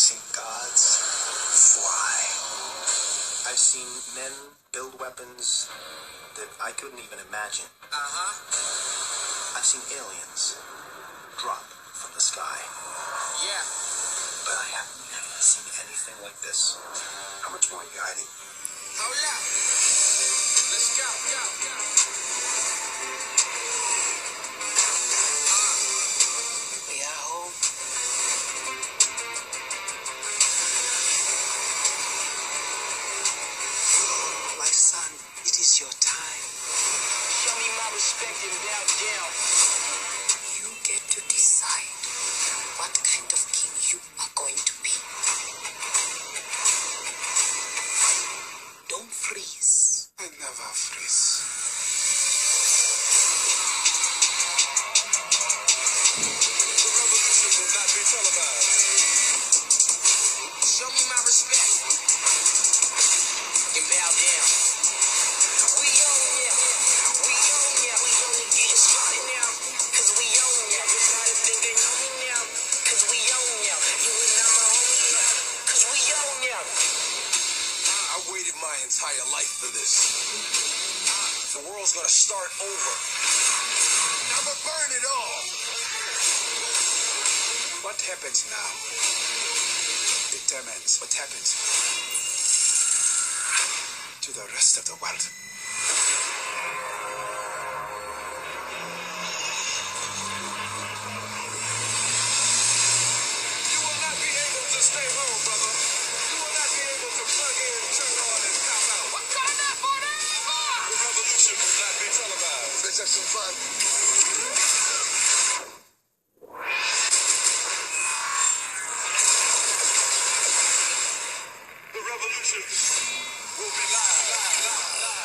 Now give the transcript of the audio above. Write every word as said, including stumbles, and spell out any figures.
seen gods fly. I've seen men build weapons that I couldn't even imagine. Uh-huh. I've seen aliens drop from the sky. Yeah. But I have never seen anything like this. How much more are you hiding? Hold up. Let's go, go, go. We are home. My son, it is your time. Show me my respect and bow down. You get to decide what kind of king you are going to be. Don't freeze. I never freeze. The revolution will not be televised. Show me my respect and bow down. We own ya. We own ya. We only getting started now. Cause we own ya. Everybody think they know me now. Cause we own ya. You and I'm a homie now. Cause we own ya. I waited my entire life for this. The world's gonna start over. I'ma burn it all. What happens now determines what happens to the rest of the world. You will not be able to stay home, brother. You will not be able to plug in, turn on, and cop out. What's going on, forever? The revolution will not be televised. Let's have some fun. The revolution will be live. live, live, live.